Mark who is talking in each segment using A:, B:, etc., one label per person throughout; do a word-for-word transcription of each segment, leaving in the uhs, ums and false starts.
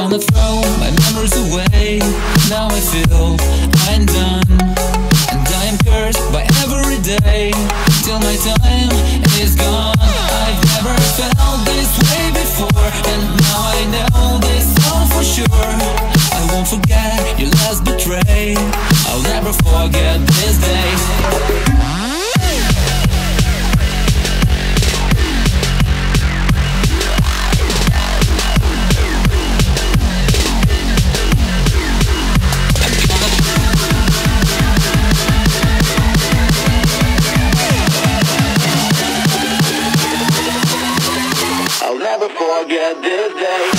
A: gonna throw my memories away. Now I feel I'm done, and I am cursed by every day till my time is gone. I've never felt this way before, and now I know this all for sure. I won't forget your last betray. I'll never forget this day. I'll never forget this day.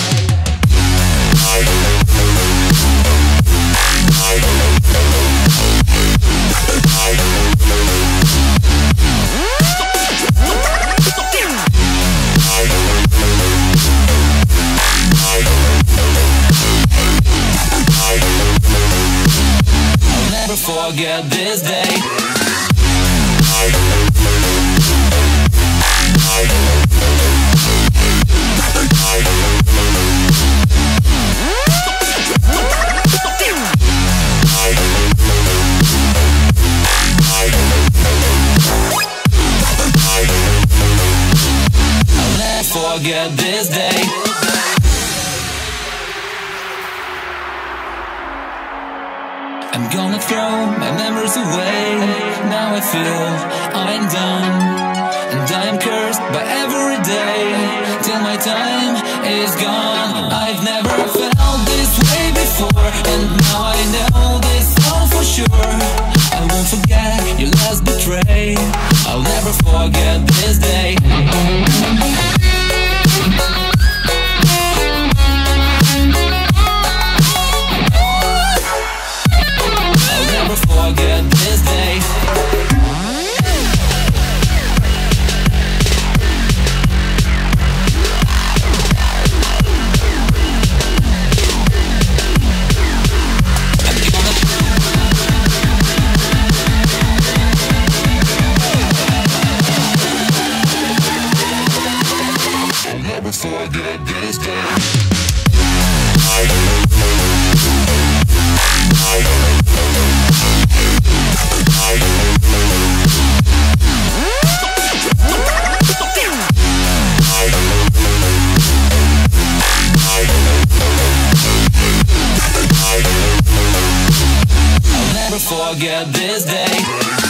A: I'll never forget this day. I'll never forget this day. I'm gonna throw my memories away. Now I feel I'm done, and I am cursed by every day till my time is gone. I've never felt this way before, and now I know this all for sure. I won't forget your last betray. I'll never forget this day. Forget this day. I'll never forget this day. I'll never forget this day.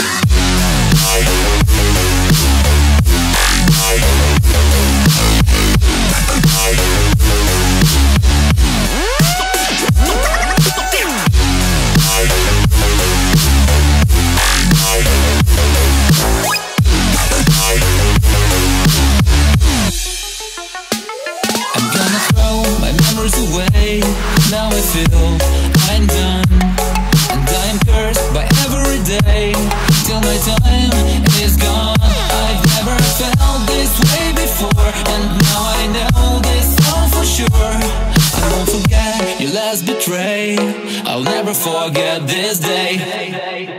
A: I'm gonna throw my memories away. Now I feel I'm done, and I am cursed by every day till my time is gone. I've never felt this way before, and now I know this all for sure. I won't forget your last betray. I'll never forget this day.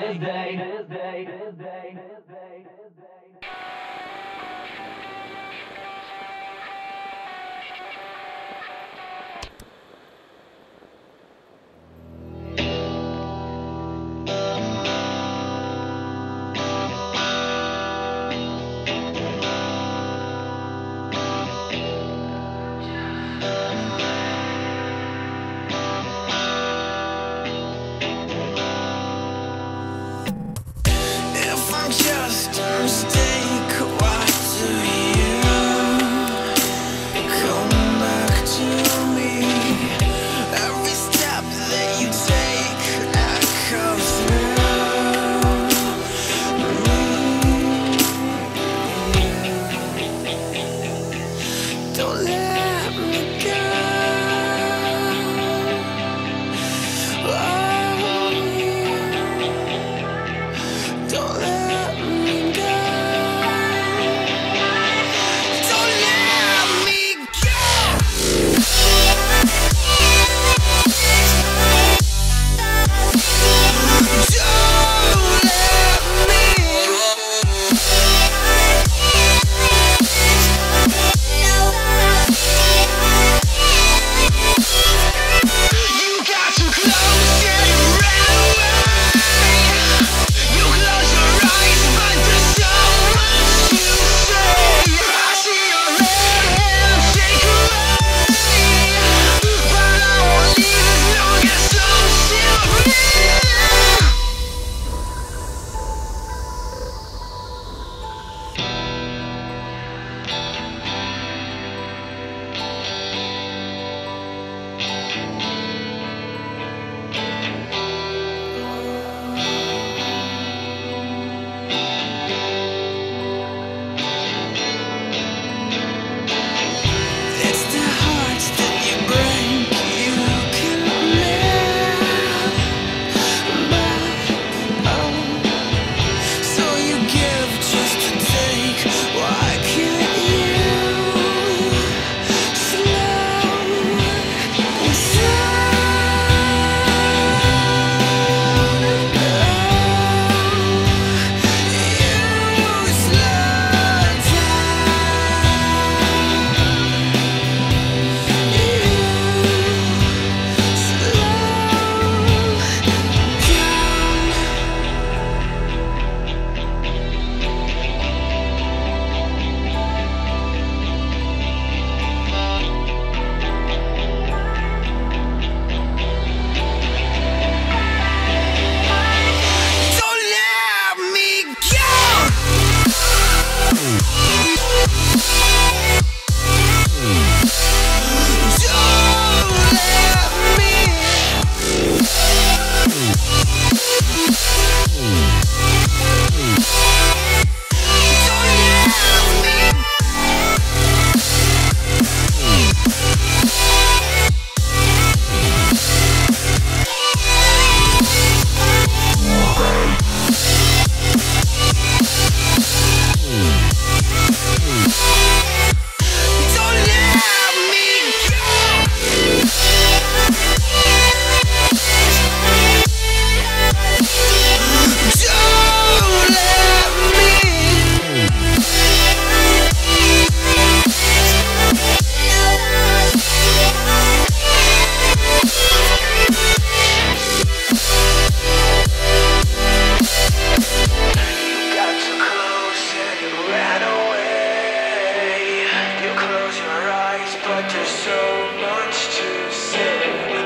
B: Just a mistake, what do you come back to me? Every step that you take echoes through me. Don't let me go. Oh, don't let me go.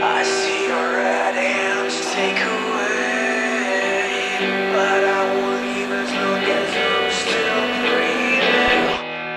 B: I see your red hands take away, but I won't leave as long as I'm still breathing.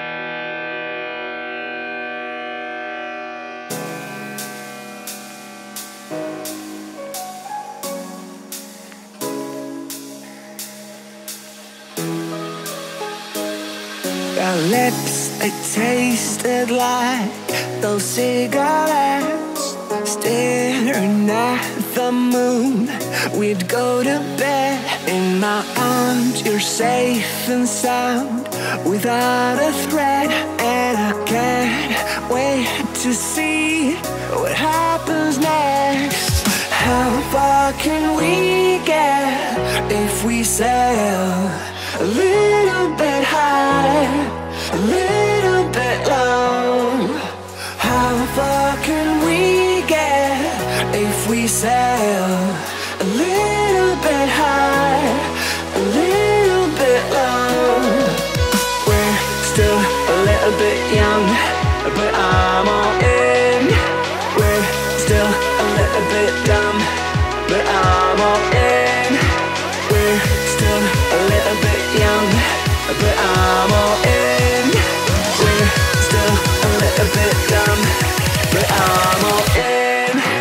C: Your lips, they tasted like those cigarettes. Staring at the moon, we'd go to bed. In my arms, you're safe and sound, without a threat. And I can't wait to see what happens next. How far can we get if we sail a little bit high, a little bit low? How far can we get if we sail a little bit high, a little bit low? We're still a little bit young, but I'm all in. We're still a little bit dumb, but I'm all in. We're still a little bit young, but I'm all in. We're still a little bit dumb, but I'm all in.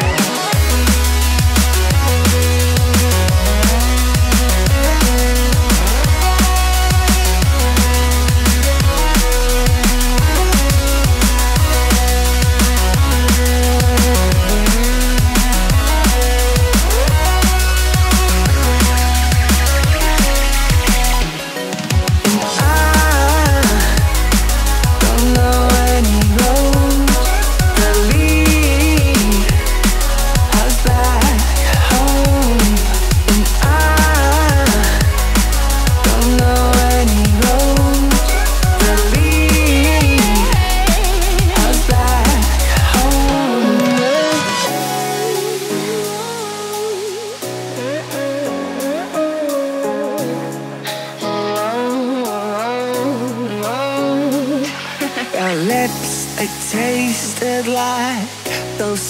C: Your lips, they tasted like those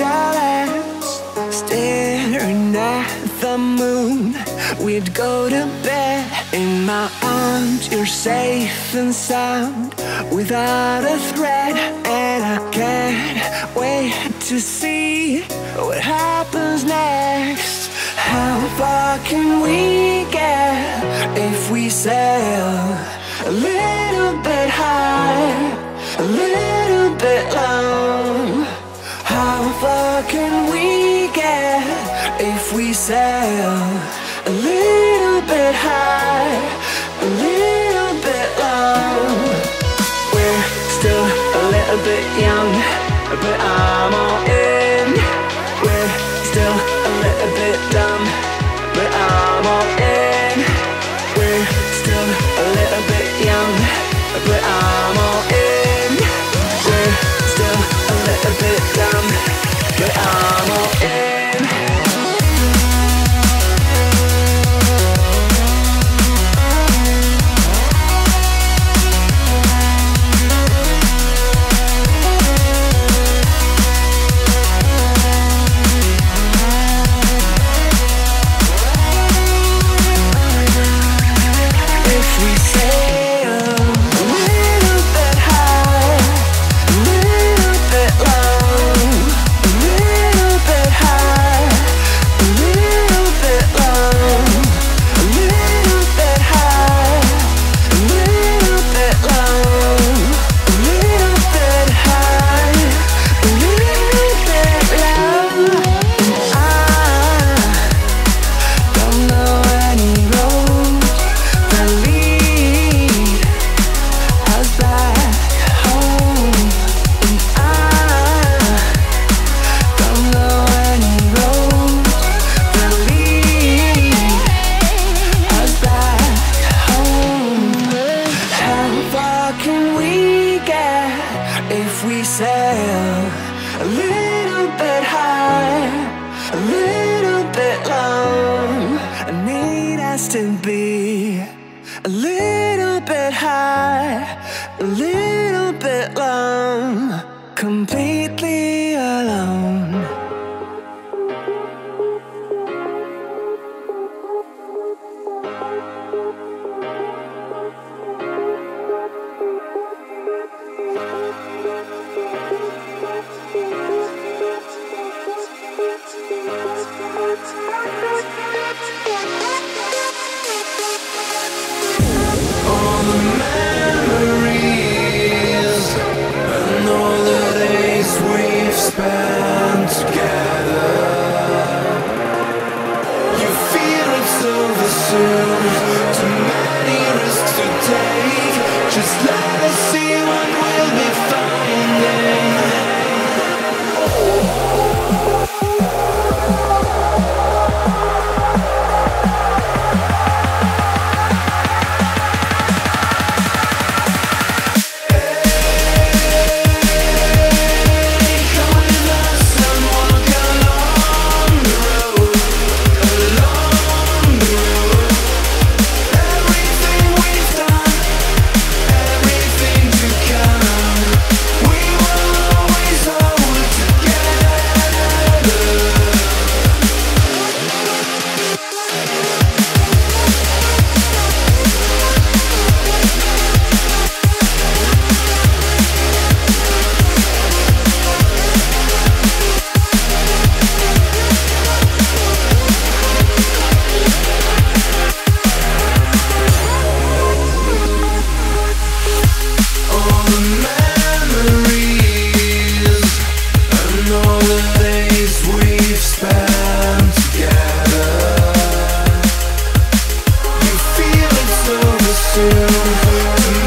C: cigarettes. Staring at the moon, we'd go to bed. In my arms, you're safe and sound, without a threat. And I can't wait to see what happens next. How far can we get if we sail a little bit high, a little bit low? How far can we get if we sail a little bit high, a little bit low? We're still a little bit young, but I'm all in. We're still a little bit dumb, but I'm all in. We're still a little bit young, but I'm all in. We're still a little bit dumb, but I'm all in. If we sail a little bit high, a little bit low, I need us to be a little bit high, a little bit low, completely alone. you.